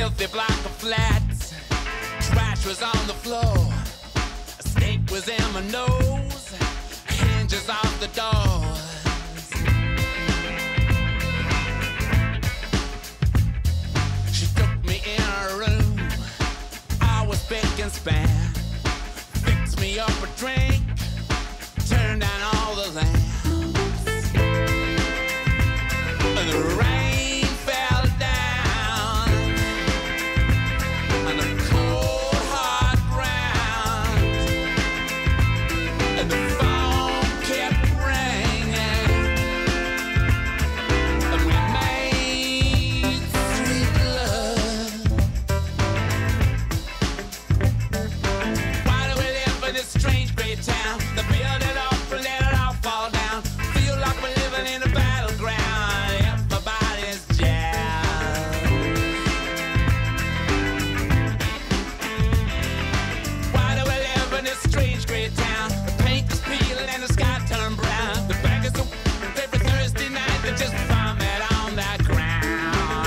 filthy block of flats. Trash was on the floor. A snake was in my nose. Hinges off the doors. She took me in her room. I was big and span. Fixed me up a drink. Turned down all the lamps. And the rain fell down on the cold hard ground. And the phone kept ringing. And we made sweet love. Why do we live in this strange great town? The build it up and let it all fall down. Feel like we're living in a battleground. Everybody's jammed. Why do we live in this strange great town? The paint is peeling and the sky turned brown. The back is every Thursday night. They just vomit on that ground.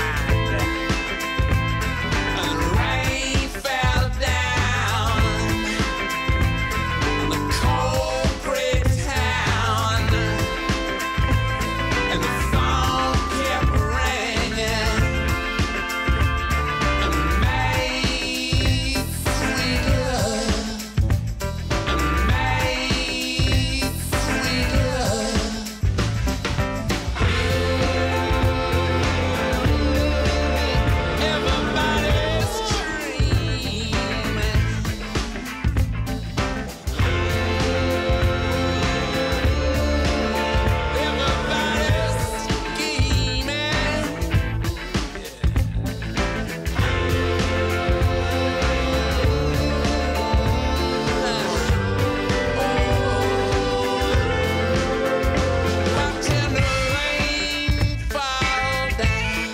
And the rain fell down on the cold gray town. And the phone kept ringing. And we made sweet love. And we made sweet love. Everybody's dreaming. Everybody's scheming. Watching the rain fall down.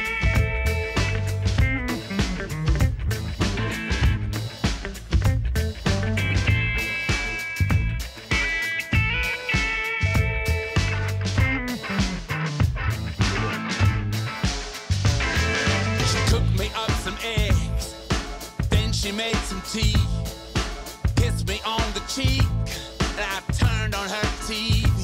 She cooked me up some eggs, then she made some tea, kissed me on the cheek, and I turned on her TV.